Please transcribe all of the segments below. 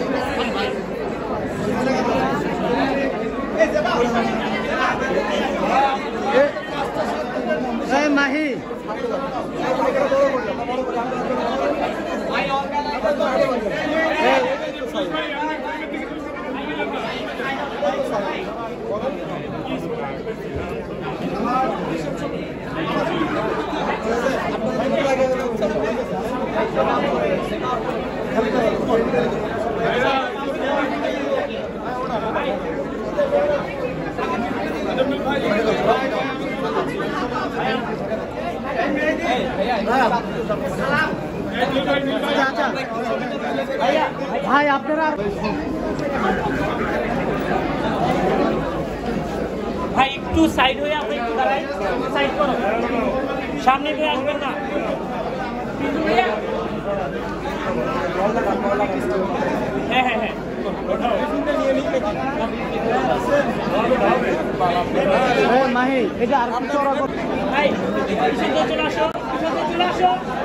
মাহি ভাই আপনারা ভাই একটু সাইড হয়ে আপনি একটু দাঁড়াই, সাইড করো, সামনে দিয়ে আসবেন না। হ্যাঁ হ্যাঁ হ্যাঁ মাহি এটা আর কি চড়া চলে আসো, চলে আসো।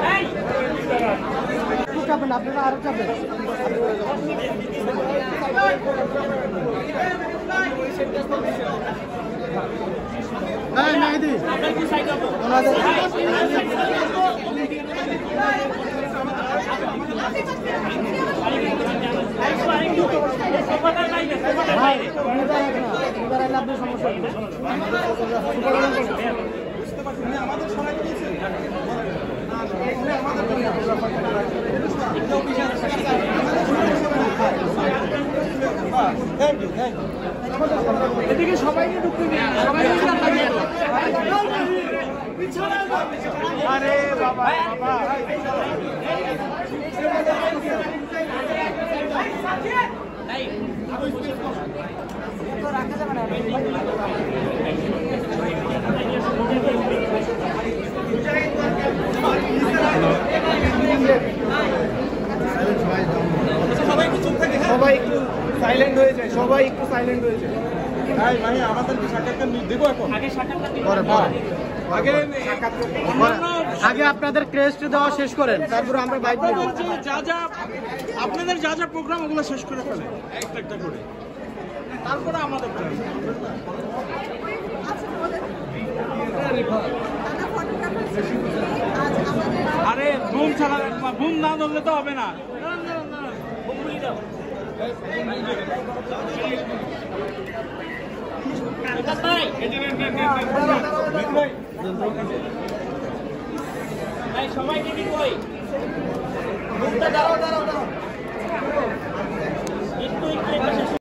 চাপেন আপনারা আরো চাপেন। মেহেদি আপনি সমস্যা এদিকে সবাইকে ঢুকতে দিন, আরে বাবা বাবা রাখা যাবে না। সবাই একটু সাইলেন্ট হয়ে যায়, সবাই একটু সাইলেন্ট হয়ে যায়। ভাই আমাদের কি সাক্ষাৎকার দেবো এখন? আগে আপনাদের ক্রেস্ট দেওয়া শেষ করেন, তারপরে আমরা বাইক দেবো। আপনাদের যা যা প্রোগ্রাম ওগুলো শেষ করে ফেলে একটা একটা করে, তারপরে আমাদের আরে বুম ছাড়া, বুম না ধরলে তো হবে না। সবাইকে দিবই। দাঁড়াও দাঁড়াও দাঁড়াও